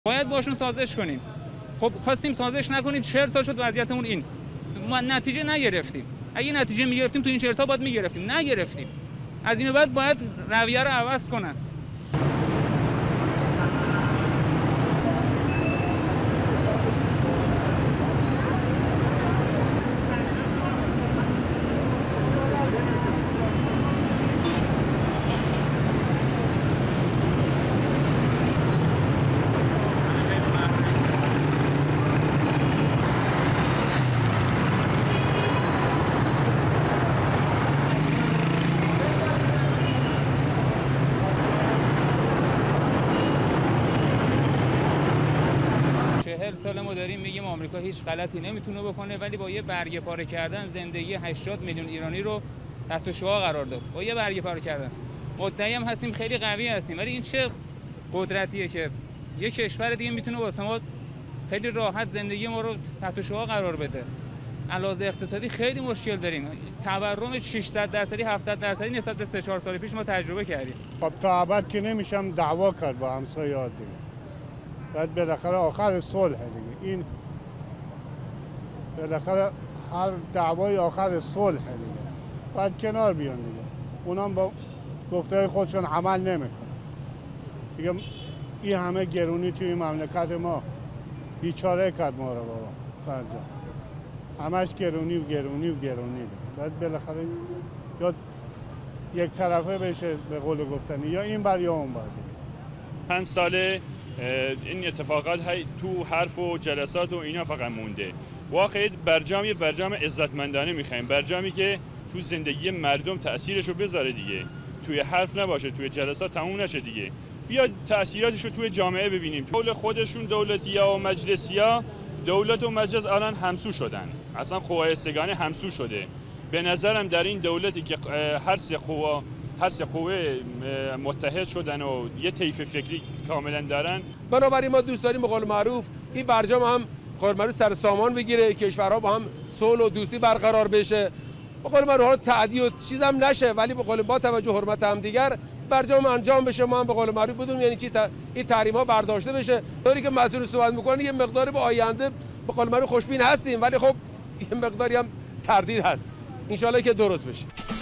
باید باشون سازش کنیم. خب خواستیم سازش نکنیم، 40 سال شد وضعیتمون این. ما نتیجه نگرفتیم. اگه نتیجه میگرفتیم تو این 40 سال باید میگرفتیم، نگرفتیم. از این بعد باید رویه رو عوض کنن. سال ما داریم میگیم آمریکا هیچ غلطی نمیتونه بکنه، ولی با یه برگه پاره کردن زندگی 80 میلیون ایرانی رو تحت شعاع قرار داد. با یه برگه پاره کردن مدعی هم هستیم خیلی قوی هستیم، ولی این چه قدرتیه که یه کشور دیگه میتونه واسه ما خیلی راحت زندگی ما رو تحت شعاع قرار بده. علاوه اقتصادی خیلی مشکل داریم. تورم 600% 700% نسبت به 3-4 سال پیش ما تجربه کردیم. خب تا ابد که نمیشم دعوا کرد با همسایه‌ها دیگه. بعد بالاخره آخر صلح دیگه. این بالاخره هر دعوای آخر صلح دیگه. بعد کنار بیان دیگه. اونام با گفته‌های خودشون عمل نمیکنن. دیگه این همه گرونی توی مملکت ما بیچاره کرد ما رو بابا. فرجا. همش گرونی و گرونی و گرونی. بعد بالاخره یا یک طرفه بشه به قول گفتنی، یا این بر یا اون بر. 5 ساله این اتفاقات تو حرف و جلسات و اینا فقط مونده. واقعا برجام عزتمندانه میخوایم، برجامی که تو زندگی مردم تأثیرش رو بذاره دیگه، توی حرف نباشه، توی جلسات تموم نشه دیگه. بیا تأثیراتش رو توی جامعه ببینیم. دولت خودشون دولتی‌ها و مجلسی‌ها، دولت و مجلس الان همسو شدن، اصلا قوای سگانه همسو شده. به نظرم در این دولتی که هر سه قوه متحد شدن و یه طیف فکری کاملا دارن، بنابراین ما دوست داریم به قول معروف این برجام هم به قول معروف سر سامان بگیره، کشورها با هم صلح و دوستی برقرار بشه، به قول معروف تعدی و چیز هم نشه، ولی به قول با توجه حرمت هم دیگر برجام انجام بشه. ما هم به قول معروف بدونیم یعنی چی این تحریم ها برداشته بشه. طوری که مسئول صحبت میکنه یه مقداری به آینده به قول معروف خوشبین هستیم، ولی خب یه مقداری هم تردید هست. ان شاءالله که درست بشه.